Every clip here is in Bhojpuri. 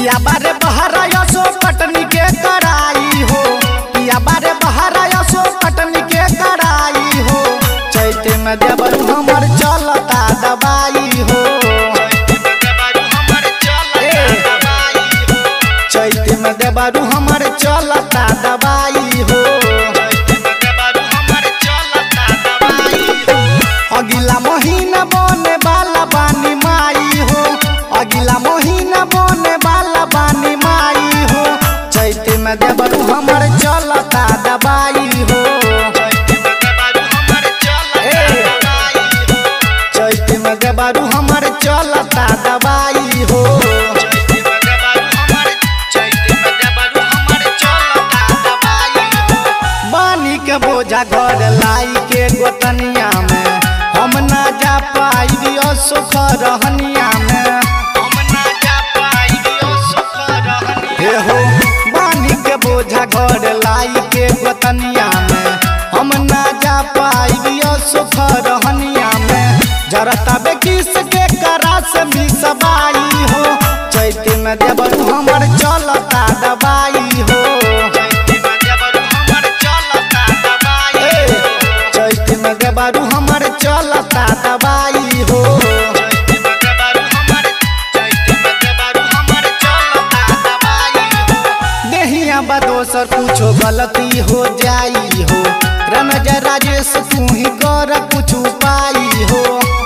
पिया बारे बहराया सो पटनी के कराई हो, पिया बारे बहराया सो पटनी के कराई हो। चैते में देवर हमर चलता दवाई हो, चैते में देवर हमर चलता दवाई हो। अगला महीना बने वाला बानी माई हो, अगला महीना बने वाला बानी माई हो। चैते में देवर हमर चलता दवाई हो, चैते में देवर हमर चलता दवाई हो। बानी के बोझा घर लाई के गोतनिया में हम ना जा पाई सुख रहनिया में, हम ना जा पाई सुख रहनिया हो। बानी के बोझा घर लाई के गोतनिया में हम ना जा पाई सुख रहनिया में। जरता बेकिस के करा से भी सबाई हो। चैते में देवर हमर चलता दवाई हो, चैते में देवर हमर चलता दवाई हो। देहिया बा दोसर कुछो गलती हो जाई हो। रमजा राजेश तू ही कर कुछ उपाय हो,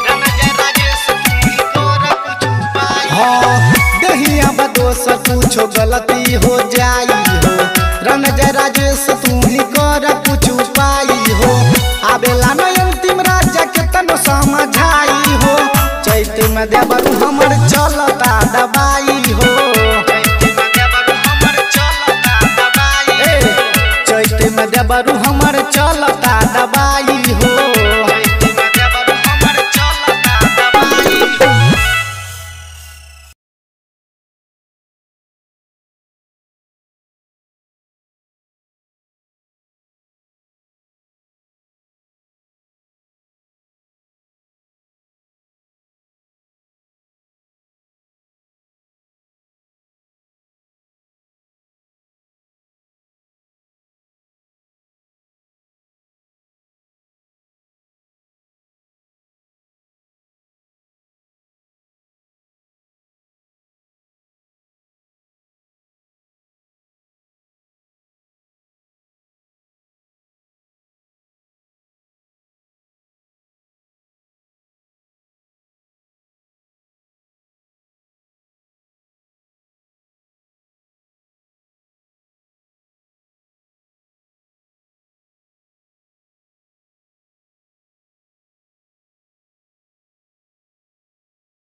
हाँ देहिया बा दोसर कुछो गलती हो जाई हो। रमजा राजेश तू ही कर कुछ उपाय हो। आवेला न अंतिम राजा के तनो समझाई हो। चैते में देवर हमर चलता दवाई हो, चैते में देवर